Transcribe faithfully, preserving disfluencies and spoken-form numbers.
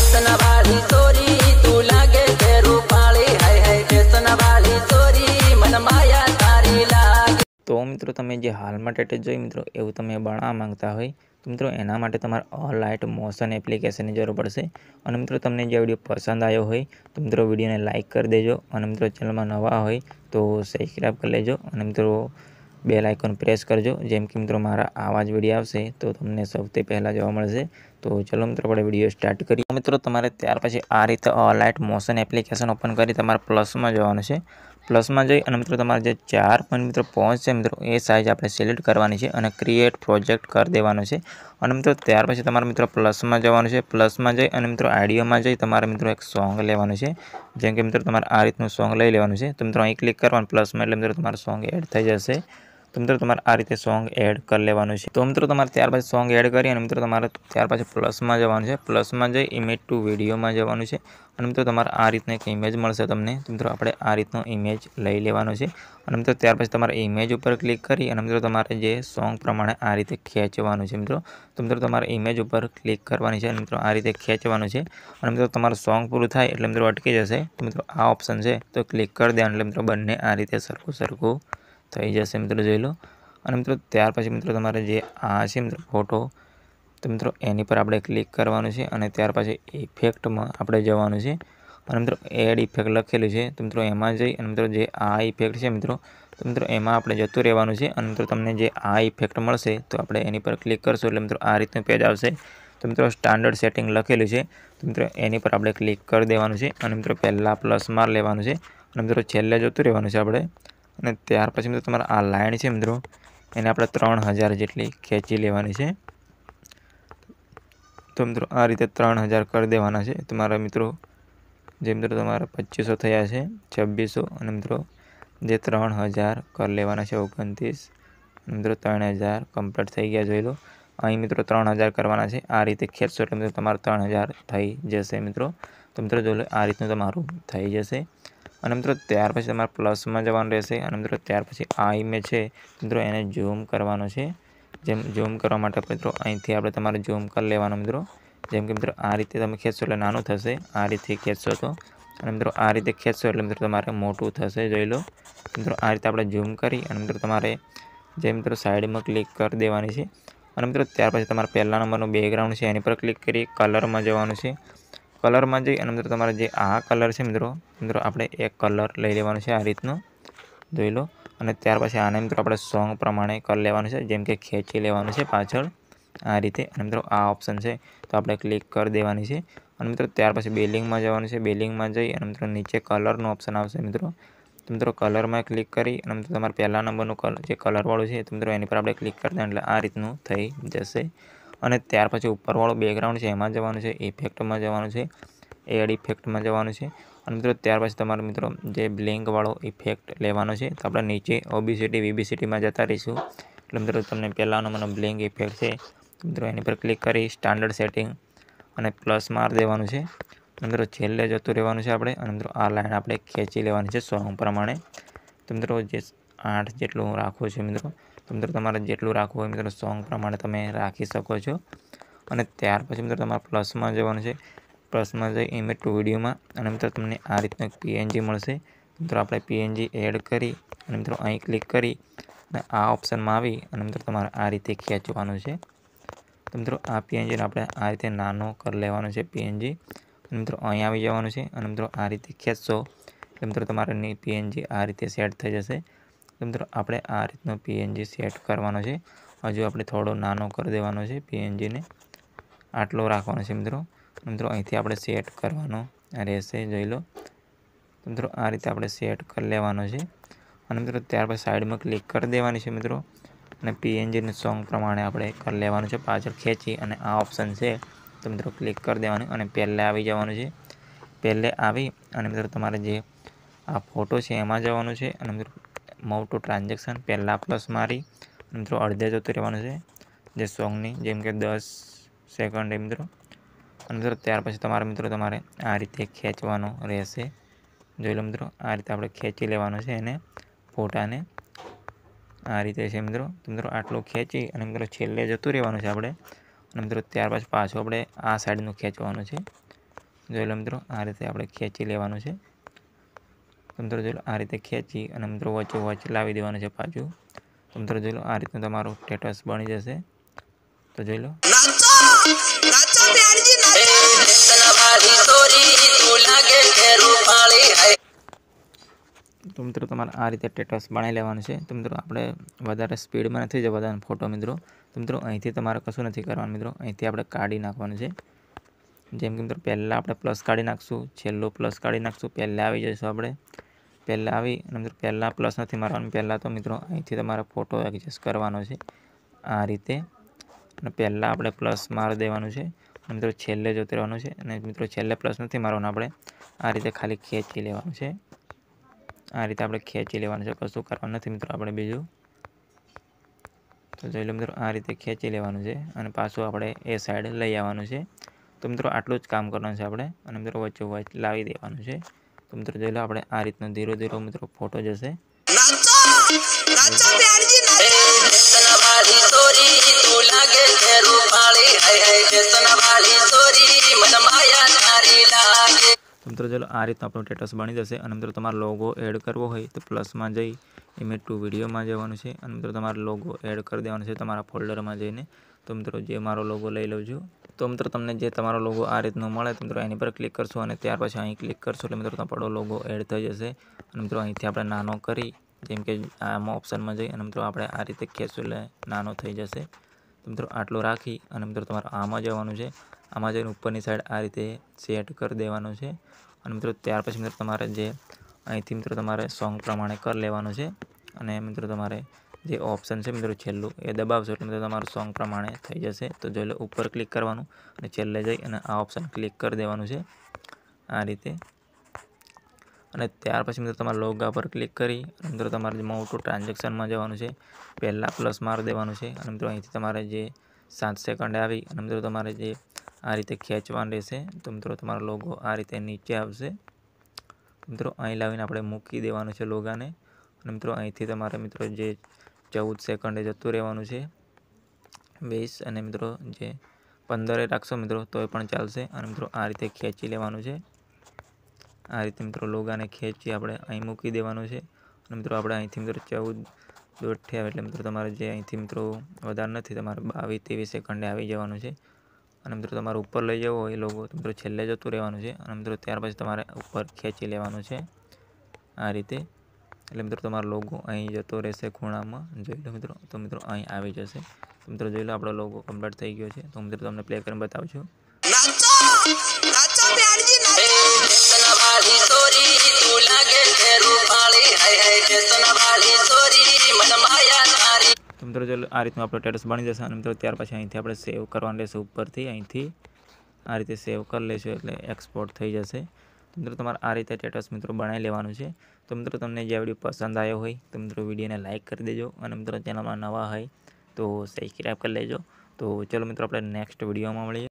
Fashion वाली चोरी तू लागे के रूपाली हाय हाय फेसन वाली चोरी मन माया तारी लागे। तो मित्रों तमे जे हाल में टेटस जोई मित्रों एवं तमे बनावा मांगता होय तो मित्रों एना माटे तमारे ऑलराइट मोशन एप्लिकेशन की जरूर पड़शे। और मित्रों तमने जो विडियो पसंद आयो होय तो मित्रों विडियो ने लाइक कर देजो और मित्रों चैनल में नवा होय तो सब्सक्राइब कर लेजो और मित्रों बेल आइकन प्रेस करजो जेम कि मित्रों मारा आवा ज विडियो आवशे तो तमने सौथी पहला जोवा मळशे। तो चलो मित्रों अपने विडियो स्टार्ट करिए। मित्रों तमारे त्यार पछी आ रीते ऑलराइट मोशन एप्लिकेशन ओपन करी तमारे प्लस में जवानुं छे। प्लस में जई अने मित्रों तमारे जे चार पॉइंट मित्रों पहुंच छे मित्रों ए साइज आपणे सिलेक्ट करवानी छे अने क्रिएट प्रोजेक्ट कर देवानो छे। अने मित्रों त्यार पछी तमारे मित्रों प्लस में जवानुं छे। प्लस में जई अने मित्रों ऑडियो में जई तमारे मित्रों एक सॉन्ग लेवानुं छे। जेम के मित्रों तमारे आ रीतनुं सॉन्ग लई लेवानुं छे। तो मित्रों अहीं क्लिक करवानुं प्लस में एटले मित्रों तमारुं सॉन्ग एड थई जशे। तो मित्रों तमारे आ रीते सॉन्ग एड कर लेवानुं छे। तो मित्रों तमारे त्यार पछी सॉन्ग एड करी अने मित्रों तमारे त्यार पछी प्लस में जवानुं छे। प्लस में जई इमेज टू विडियो में जवानुं छे अने मित्रों तमारे आ रीतनो एक इमेज मळशे तमने। तो मित्रों आपणे आ रीतनो इमेज लई लेवानो छे अने मित्रों त्यार पछी तमारे इमेज पर क्लिक करी अने मित्रों तमारे जे सॉन्ग प्रमाणे आ रीते खेंचवानुं छे मित्रों। तो मित्रों तमारे इमेज पर क्लिक करवानी छे अने मित्रों आ रीते खेंचवानुं छे अने मित्रों तमारुं सॉन्ग पूरुं थाय एटले मित्रों अटकी जशे। तो मित्रों आ ऑप्शन छे तो क्लिक कर देवानुं एटले मित्रों बंने आ रीते सरखुं सरखुं थई जशे मित्रों जोई लो। अने मित्रों त्यार पछी मित्रों तमारे जे आ छे मित्रों फोटो तो मित्रों एनी पर आपणे क्लिक करवानुं छे अने त्यार पछी इफेक्ट में आपणे जवानुं छे अने मित्रों एड इफेक्ट लखेलुं छे। तो मित्रों एमां जई अने मित्रों जे आ इफेक्ट छे मित्रों तो मित्रों एमां आपणे जतुं रहेवानुं छे अने मित्रों तमने जे आ इफेक्ट मळशे तो आपणे एनी पर क्लिक करशो एटले मित्रों आ रीतनुं पेज आवशे। तो मित्रों स्टांडर्ड सेटिंग लखेलुं छे तो मित्रों एनी पर आपणे क्लिक कर देवानुं छे अने मित्रों पहेला प्लस मार लेवानुं छे अने मित्रों छेल्ले जतुं रहेवानुं छे आपणे। अने त्यार पछी मित्रों तमारे आ लाइन छे मित्रों एने आपणे त्रण हज़ार जेटली खेंची लेवानी छे। तो मित्रों आ रीते त्रण हज़ार कर देवाना छे। तमारा मित्रों जे मित्रों तमारा पच्चीस सौ थया छे छब्बीस सौ अने मित्रों जे त्रण हज़ार कर लेवाना छे ओगणतीस मित्रों त्रण हज़ार कम्प्लीट थई गया जोई लो। अहीं मित्रों त्रण हज़ार करवाना छे आ रीते खेंचशो एटले मित्रों तमारे त्रण हज़ार थई जशे मित्रों। तो मित्रों जो आ रीतनुं तमारुं थई जशे अने मित्रों त्यार पछी तमारे प्लस में जवानुं रहेशे अने मित्रों त्यार पछी आ इमेज छे मित्रों एने झूम करवानो छे। जेम झूम करवा माटे मित्रों અહીંથી આપણે તમારે ઝૂમ કરી લેવાનું મિત્રો। જેમ કે મિત્રો આ રીતે તમે ખેંચશો એટલે નાનું થશે આ રીતે ખેંચશો તો અને મિત્રો આ રીતે ખેંચશો એટલે મિત્રો તમારે મોટું થશે જોઈ લો। મિત્રો આ રીતે આપણે ઝૂમ કરી અને મિત્રો તમારે જે મિત્રો સાઈડમાં ક્લિક કરી દેવાની છે અને મિત્રો ત્યાર પછી તમારે પહેલા નંબરનું બેકગ્રાઉન્ડ છે એની પર ક્લિક કરી કલરમાં જવાનું છે। કલરમાં જઈ અને મિત્રો તમારે જે આ કલર છે મિત્રો મિત્રો આપણે એક કલર લઈ લેવાનું છે આ રીતનું જોઈ લો। અને ત્યાર પછી આને મિત્રો આપણે સોંગ પ્રમાણે કરી લેવાનું છે જેમ કે ખેંચી લેવાનું છે પાછળ આ રીતે અને મિત્રો આ ઓપ્શન છે તો આપણે ક્લિક કરી દેવાની છે અને મિત્રો ત્યાર પછી બેલિંગમાં જવાનું છે। બેલિંગમાં જઈ અને મિત્રો નીચે કલરનો ઓપ્શન આવશે મિત્રો તો મિત્રો કલરમાં ક્લિક કરી અને મિત્રો તમારે પહેલા નંબરનું કલર જે કલરવાળું છે તો મિત્રો એની પર આપણે ક્લિક કરી દેવાનું એટલે આ રીતનું થઈ જશે। અને ત્યાર પછી ઉપરવાળું બેકગ્રાઉન્ડ છે એમાં જવાનું છે ઇફેક્ટમાં જવાનું છે એડ ઇફેક્ટમાં જવાનું છે અને મિત્રો ત્યાર પછી તમારે મિત્રો જે બ્લિંકવાળો ઇફેક્ટ લેવાનો છે તો આપણે નીચે ઓબીસીટી વીબીસીટીમાં જતા રહીશું એટલે મિત્રો તમને પહેલા નંબરનો બ્લિંક ઇફેક્ટ છે મિત્રો એની પર ક્લિક કરી સ્ટાન્ડર્ડ સેટિંગ અને પ્લસ માર દેવાનું છે અને મિત્રો છેલ્લે જતું રહેવાનું છે આપણે અને મિત્રો આ લાઈન આપણે ખેંચી લેવાની છે સોંગ પ્રમાણે। તો મિત્રો જે આઠ જેટલું રાખવું છે મિત્રો તો મિત્રો તમારે જેટલું રાખવું હોય મિત્રો સોંગ પ્રમાણે તમે રાખી શકો છો। અને ત્યાર પછી મિત્રો તમારે પ્લસમાં જવાનું છે પ્લસમાં જઈ ઇમેજ ટુ વિડીયોમાં અને મિત્રો તમને આ રીતનું એક પીએનજી મળશે મિત્રો આપણે પીએનજી એડ કરી અને મિત્રો અહીં ક્લિક કરી અને આ ઓપ્શનમાં આવી અને મિત્રો તમારે આ રીતે ખેંચવાનું છે। તો મિત્રો આ પીએનજીને આપણે આ રીતે નાનો કરી લેવાનો છે પીએનજી અને મિત્રો અહીં આવી જવાનું છે અને મિત્રો આ રીતે ખેંચશો એટલે મિત્રો તમારે પીએનજી આ રીતે સેટ થઈ જશે। તો મિત્રો આપણે આ રીતનો પીએનજી સેટ કરવાનો છે હજુ આપણે થોડો નાનો કરી દેવાનો છે પીએનજીને આટલો રાખવાનો છે મિત્રો મિત્રો અહીંથી આપણે સેટ કરવાનો રહેશે જોઈ લો। તો મિત્રો આ રીતે આપણે સેટ કરી લેવાનો છે અને મિત્રો ત્યાર પછી સાઈડમાં ક્લિક કરી દેવાની છે મિત્રો અને પીએનજીને સોંગ પ્રમાણે આપણે કરી લેવાનું છે પાછળ ખેંચી અને આ ઓપ્શન છે તો મિત્રો ક્લિક કરી દેવાનું અને પહેલે આવી જવાનું છે। પહેલે આવી અને મિત્રો તમારે જે આ ફોટો છે એમાં જવાનું છે અને મિત્રો મૂવ ટુ ટ્રાન્ઝેક્શન પહેલાં પ્લસ મારી મિત્રો અડધે જતું રહેવાનું છે જે સોંગની જેમ કે દસ સેકન્ડ એ મિત્રો અને મિત્રો ત્યાર પછી તમારા મિત્રો તમારે આ રીતે ખેંચવાનું રહેશે જોઈ લો મિત્રો આ રીતે આપણે ખેંચી લેવાનું છે એને ફોટાને આ રીતે છે મિત્રો। તો મિત્રો આટલું ખેંચી અને મિત્રો છેલ્લે જતું રહેવાનું છે આપણે અને મિત્રો ત્યાર પછી પાછું આપણે આ સાઈડનું ખેંચવાનું છે જોઈ લો મિત્રો, આ રીતે આપણે ખેંચી લેવાનું છે. તો મિત્રો જોઈ લો, આ રીતે ખેંચી અને મિત્રો વચ્ચે વચ્ચે લાવી દેવાનું છે પાછું. તો મિત્રો જોઈ લો, આ રીતનું તમારું સ્ટેટસ બની જશે. તો જોઈ લો, તો મિત્રો તમારે આ રીતે સ્ટેટસ બનાવી લેવાનું છે. તો મિત્રો આપણે વધારે સ્પીડમાં નથી જવાનો ફોટો મિત્રો. તો મિત્રો અહીંથી તમારે કશું નથી કરવાનું મિત્રો, અહીંથી આપણે કાઢી નાખવાનું છે. જેમ કે મિત્રો પહેલાં આપણે પ્લસ કાઢી નાખશું, છેલ્લો પ્લસ કાઢી નાખશું, પહેલાં આવી જઈશું આપણે. પહેલાં આવી અને મિત્રો પહેલાં પ્લસ નથી મારવાનું, પહેલાં તો મિત્રો અહીંથી તમારે ફોટો એડજસ્ટ કરવાનો છે આ રીતે. અને પહેલાં આપણે પ્લસ મારી દેવાનું છે અને મિત્રો છેલ્લે જતું રહેવાનું છે. અને મિત્રો છેલ્લે પ્લસ નથી મારવાનું, આપણે આ રીતે ખાલી ખેંચી લેવાનું છે. આ રીતે આપણે ખેંચી લેવાનું છે, કશું કરવાનું નથી મિત્રો આપણે બીજું. તો જોઈ લો મિત્રો, આ રીતે ખેંચી લેવાનું છે અને પાછું આપણે એ સાઈડ લઈ આવવાનું છે. તો મિત્રો આટલું જ કામ કરવાનું છે આપણે. અને મિત્રો વચ્ચે વચ્ચે લાવી દેવાનું છે. તો મિત્રો જોઈ લો, આપણે આ રીતનો ધીરો ધીરો મિત્રો ફોટો જશે. મિત્રો ચલો, આ રીતનું આપણું સ્ટેટસ બની જશે. અને મિત્રો તમારો લોગો એડ કરવો હોય તો પ્લસમાં જઈ ઇમેજ ટુ વિડીયોમાં જવાનું છે અને મિત્રો તમારો લોગો એડ કરી દેવાનો છે તમારા ફોલ્ડરમાં જઈને. તો મિત્રો જે મારો લોગો લઈ લઉં છું. તો મિત્રો તમને જે તમારો લોગો આ રીતનો મળે તો મિત્રો એની પર ક્લિક કરશો અને ત્યાર પછી અહીં ક્લિક કરશો એટલે મિત્રો તમારો લોગો એડ થઈ જશે. અને મિત્રો અહીંથી આપણે નાનો કરી, જેમ કે આમાં ઓપ્શનમાં જઈ અને મિત્રો આપણે આ રીતે ખેંચશું એટલે નાનો થઈ જશે. તો મિત્રો આટલું રાખી અને મિત્રો તમારે આમાં જવાનું છે. આમાં જઈને ઉપરની સાઈડ આ રીતે સેટ કરી દેવાનું છે. અને મિત્રો ત્યાર પછી મિત્રો તમારે જે અહીંથી મિત્રો તમારે સોંગ પ્રમાણે કરી લેવાનું છે. અને મિત્રો તમારે જે ઓપ્શન છે મિત્રો છેલ્લું એ દબાવશો એટલે મિત્રો તમારું સોંગ પ્રમાણે થઈ જશે. તો જોઈ લો, ઉપર ક્લિક કરવાનું અને છેલ્લે જઈ અને આ ઓપ્શન ક્લિક કરી દેવાનું છે આ રીતે. અને ત્યાર પછી મિત્રો તમારા લોગા પર ક્લિક કરી અને મિત્રો તમારે જે મોટું ટ્રાન્ઝેક્શનમાં જવાનું છે, પહેલાં પ્લસ મારી દેવાનું છે. અને મિત્રો અહીંથી તમારે જે સાત સેકન્ડ આવી અને મિત્રો તમારે જે આ રીતે ખેંચવાનું રહેશે. તો મિત્રો તમારો લોગો આ રીતે નીચે આવશે. મિત્રો અહીં લાવીને આપણે મૂકી દેવાનું છે લોગાને. અને મિત્રો અહીંથી તમારે મિત્રો જે ચૌદ સેકન્ડે જતું રહેવાનું છે, વીસ અને મિત્રો જે પંદરે રાખશો મિત્રો તોય પણ ચાલશે. અને મિત્રો આ રીતે ખેંચી લેવાનું છે. આ રીતે મિત્રો લોગાને ખેંચી આપણે અહીં મૂકી દેવાનું છે. અને મિત્રો આપણે અહીંથી મિત્રો ચૌદ દોઢથી આવે એટલે મિત્રો તમારે જે અહીંથી મિત્રો વધારે નથી, તમારે બાવીસ ત્રેવીસ સેકન્ડે આવી જવાનું છે. અને મિત્રો તમારે ઉપર લઈ જવો હોય લોગો તો મિત્રો છેલ્લે જતું રહેવાનું છે. અને મિત્રો ત્યાર પછી તમારે ઉપર ખેંચી લેવાનું છે આ રીતે. એટલે મિત્રો તમારો લોગો અહીં જતો રહેશે ખૂણામાં, જોઈ લો મિત્રો. તો મિત્રો અહીં આવી જશે. તો મિત્રો જોઈ લો, આપણો લોગો કમ્પ્લીટ થઈ ગયો છે. તો મિત્રો તમને પ્લે કરીને બતાવું છું. તો મિત્રો જો આ રીતનું આપણું સ્ટેટસ બની જશે. અને મિત્રો ત્યાર પછી અહીંથી આપણે સેવ કરવાનું રહેશે ઉપરથી. અહીંથી આ રીતે સેવ કરી લેશું એટલે એક્સપોર્ટ થઈ જશે. તો મિત્રો તમારે આ રીતે સ્ટેટસ મિત્રો બનાવી લેવાનું છે. તો મિત્રો તમને જે વિડીયો પસંદ આવ્યો હોય તો મિત્રો વિડીયોને લાઇક કરી દેજો. અને મિત્રો ચેનલમાં નવા હોય તો સબસ્ક્રાઈબ કરી લેજો. તો ચલો મિત્રો આપણે નેક્સ્ટ વિડીયોમાં મળીએ.